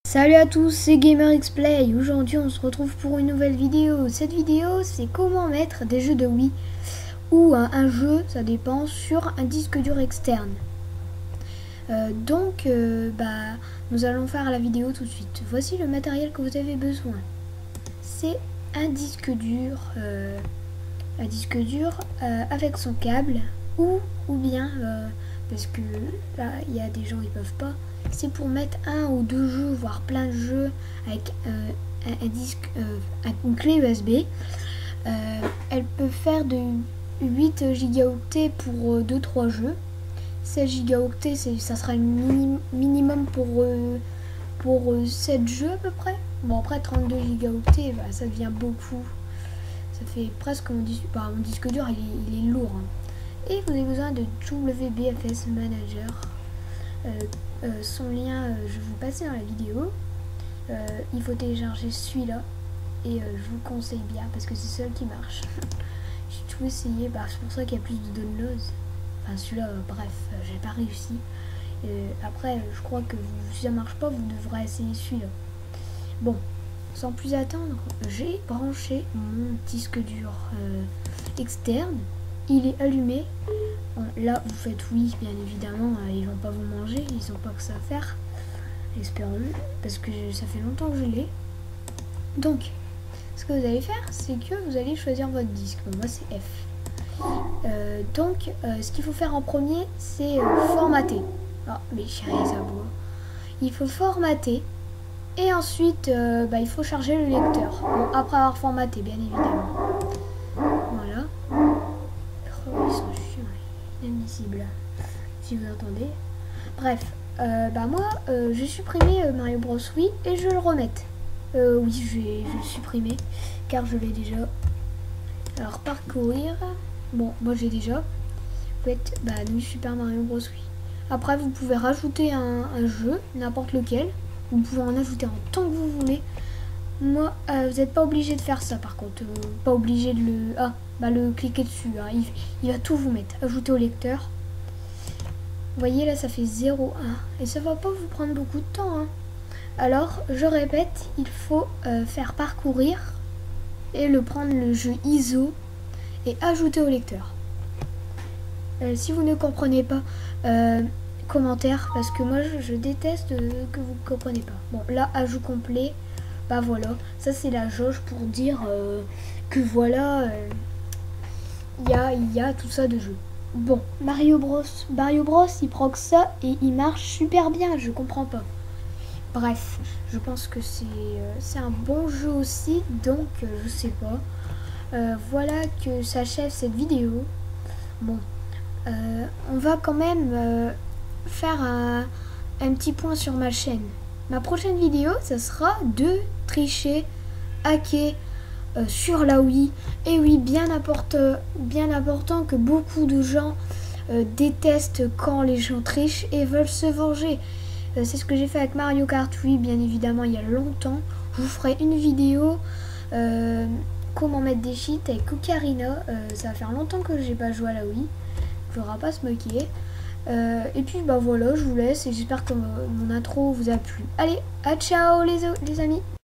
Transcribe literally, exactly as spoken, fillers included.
Salut à tous, c'est GamerXplay. Aujourd'hui on se retrouve pour une nouvelle vidéo. Cette vidéo c'est comment mettre des jeux de Wii ou un, un jeu, ça dépend, sur un disque dur externe. Euh, donc euh, bah, nous allons faire la vidéo tout de suite. Voici le matériel que vous avez besoin. C'est un disque dur, euh, un disque dur euh, avec son câble ou, ou bien, euh, parce que là il y a des gens qui peuvent pas, c'est pour mettre un ou deux jeux, voire plein de jeux avec euh, un, un disque, euh, une clé U S B. Euh, elle peut faire de huit gigaoctets pour euh, deux trois jeux. seize gigaoctets, ça sera le mini, minimum pour, euh, pour euh, sept jeux à peu près. Bon, après trente-deux gigaoctets, bah, ça devient beaucoup. Ça fait presque mon disque, bah, mon disque dur, il est, il est lourd. Hein. Et vous avez besoin de W B F S Manager. Euh, euh, son lien, euh, je vais vous passer dans la vidéo. Euh, il faut télécharger celui-là. Et euh, je vous le conseille bien parce que c'est celui qui marche. J'ai tout essayé, bah, c'est pour ça qu'il y a plus de downloads. Enfin celui-là, euh, bref, euh, j'ai pas réussi. Euh, après, euh, je crois que vous, si ça marche pas, vous devrez essayer celui-là. Bon, sans plus attendre, j'ai branché mon disque dur euh, externe. Il est allumé. Bon, là, vous faites oui, bien évidemment. Euh, ils vont pas vous manger, ils ont pas que ça à faire. Espérons-le, parce que ça fait longtemps que je l'ai. Donc, ce que vous allez faire, c'est que vous allez choisir votre disque. Bon, moi, c'est F. Euh, donc, euh, ce qu'il faut faire en premier, c'est euh, formater. Oh, mais chérie, ça boit. Il faut formater. Et ensuite, euh, bah, il faut charger le lecteur. Bon, après avoir formaté, bien évidemment. Voilà. Oh, ils sont chiants, inadmissibles. Si vous entendez. Bref, euh, bah moi, euh, j'ai supprimé euh, Mario Bros. Wii et je vais le remettre. Euh, oui, je vais, je vais le supprimer car je l'ai déjà. Alors, parcourir. Bon, moi j'ai déjà. Vous faites bah, New Super Mario Bros. Wii. Après, vous pouvez rajouter un, un jeu, n'importe lequel. Vous pouvez en ajouter en tant que vous voulez. Moi, euh, vous n'êtes pas obligé de faire ça par contre. Euh, pas obligé de le. Ah, bah le cliquer dessus. Hein. Il, il va tout vous mettre. Ajouter au lecteur. Vous voyez là, ça fait zéro un. Et ça va pas vous prendre beaucoup de temps. Hein. Alors, je répète, il faut euh, faire parcourir et le prendre le jeu I S O et ajouter au lecteur. Euh, si vous ne comprenez pas, euh, commentaire, parce que moi je, je déteste euh, que vous ne comprenez pas. Bon, là, ajout complet, bah voilà, ça c'est la jauge pour dire euh, que voilà, il euh, y, y a tout ça de jeu. Bon, Mario Bros, Mario Bros, il proc ça et il marche super bien, je comprends pas. Bref, je pense que c'est euh, un bon jeu aussi, donc euh, je sais pas. Euh, voilà que s'achève cette vidéo. Bon, euh, on va quand même euh, faire un, un petit point sur ma chaîne. Ma prochaine vidéo, ça sera de tricher, hacker euh, sur la Wii. Et oui, bien, importe, bien important que beaucoup de gens euh, détestent quand les gens trichent et veulent se venger. Euh, C'est ce que j'ai fait avec Mario Kart Wii, bien évidemment, il y a longtemps. Je vous ferai une vidéo euh, comment mettre des cheats avec Ocarina. Euh, ça va faire longtemps que j'ai pas joué à la Wii. Il ne faudra pas se moquer. Euh, et puis bah voilà, je vous laisse et j'espère que mon intro vous a plu. Allez, à ciao les, les amis.